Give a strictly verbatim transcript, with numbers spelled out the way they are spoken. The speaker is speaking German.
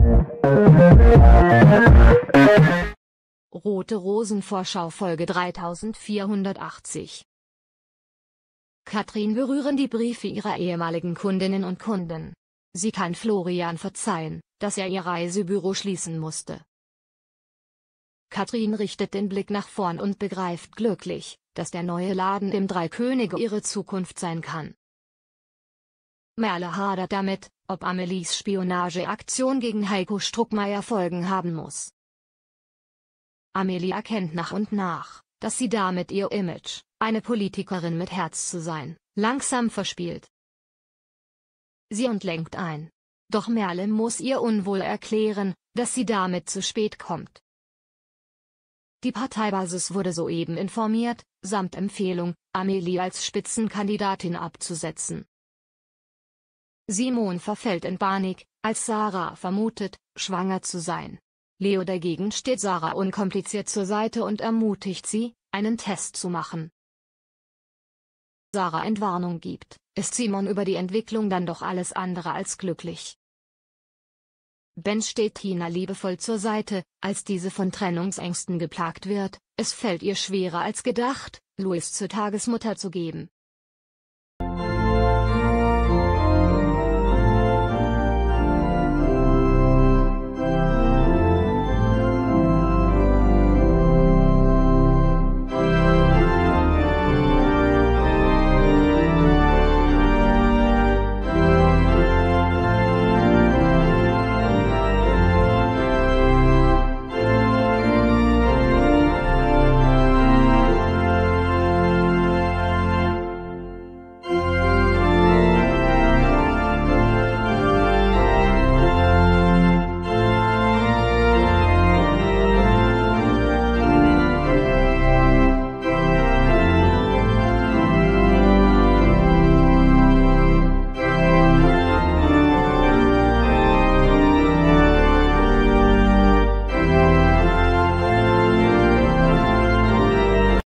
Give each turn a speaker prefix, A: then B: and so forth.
A: Rote Rosen Vorschau Folge dreitausendvierhundertachtzig. Katrin berühren die Briefe ihrer ehemaligen Kundinnen und Kunden. Sie kann Florian verzeihen, dass er ihr Reisebüro schließen musste. Katrin richtet den Blick nach vorn und begreift glücklich, dass der neue Laden im Drei Könige ihre Zukunft sein kann. Merle hadert damit, ob Amelies Spionageaktion gegen Heiko Struckmeier Folgen haben muss. Amelie erkennt nach und nach, dass sie damit ihr Image, eine Politikerin mit Herz zu sein, langsam verspielt. Sie und lenkt ein. Doch Merle muss ihr unwohl erklären, dass sie damit zu spät kommt. Die Parteibasis wurde soeben informiert, samt Empfehlung, Amelie als Spitzenkandidatin abzusetzen. Simon verfällt in Panik, als Sarah vermutet, schwanger zu sein. Leo dagegen steht Sarah unkompliziert zur Seite und ermutigt sie, einen Test zu machen. Sarah Entwarnung gibt, ist Simon über die Entwicklung dann doch alles andere als glücklich. Ben steht Tina liebevoll zur Seite, als diese von Trennungsängsten geplagt wird. Es fällt ihr schwerer als gedacht, Louis zur Tagesmutter zu geben.